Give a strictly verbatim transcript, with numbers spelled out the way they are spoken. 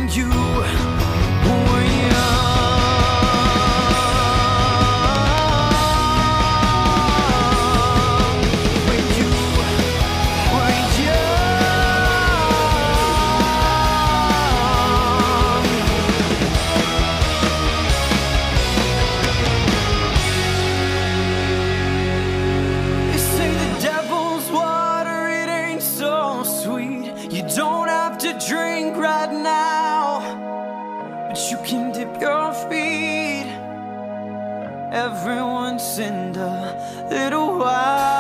when you were young. When you were young. They say the devil's water, it ain't so sweet. You don't have to drink right now, but you can dip your feet every once in a little while.